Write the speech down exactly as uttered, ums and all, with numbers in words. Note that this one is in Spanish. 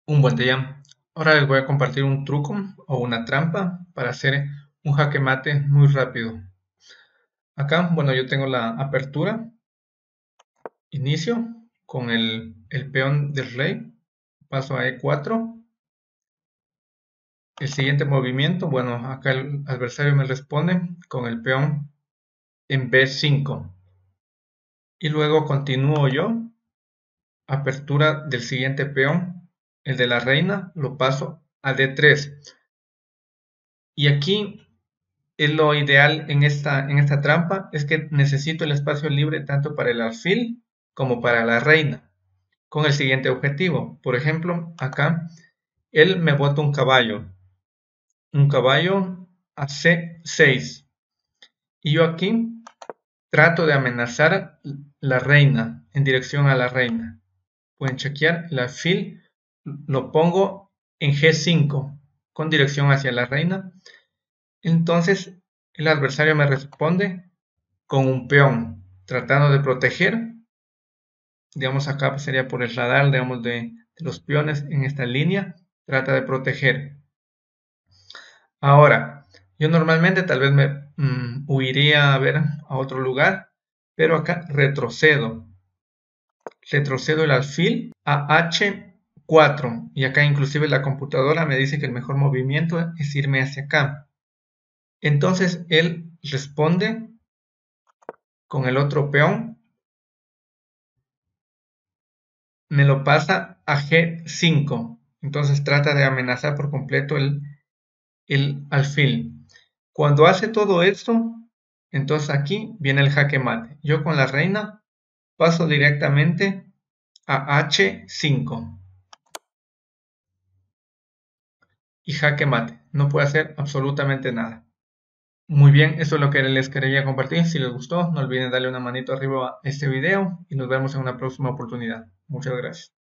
Un buen día. Ahora les voy a compartir un truco o una trampa para hacer un jaque mate muy rápido. Acá, bueno, yo tengo la apertura, inicio con el, el peón del rey, paso a E cuatro. El siguiente movimiento, bueno, acá el adversario me responde con el peón en B cinco. Y luego continúo yo, apertura del siguiente peón, el de la reina, lo paso a D tres. Y aquí es lo ideal en esta, en esta trampa, es que necesito el espacio libre tanto para el alfil como para la reina, con el siguiente objetivo. Por ejemplo, acá él me bota un caballo, un caballo a C seis, y yo aquí trato de amenazar la reina, en dirección a la reina. Pueden chequear, el alfil lo pongo en G cinco, con dirección hacia la reina. Entonces el adversario me responde con un peón, tratando de proteger. Digamos acá sería por el radar, digamos, de, de los peones en esta línea, trata de proteger. Ahora, yo normalmente tal vez me mm, huiría a ver a otro lugar, pero acá retrocedo. Retrocedo el alfil a H cuatro, y acá inclusive la computadora me dice que el mejor movimiento es irme hacia acá. Entonces él responde con el otro peón, me lo pasa a G cinco. Entonces trata de amenazar por completo el, el alfil. Cuando hace todo esto, entonces aquí viene el jaque mate. Yo con la reina paso directamente a H cinco. Y jaque mate. No puede hacer absolutamente nada. Muy bien, eso es lo que les quería compartir. Si les gustó, no olviden darle una manito arriba a este video y nos vemos en una próxima oportunidad. Muchas gracias.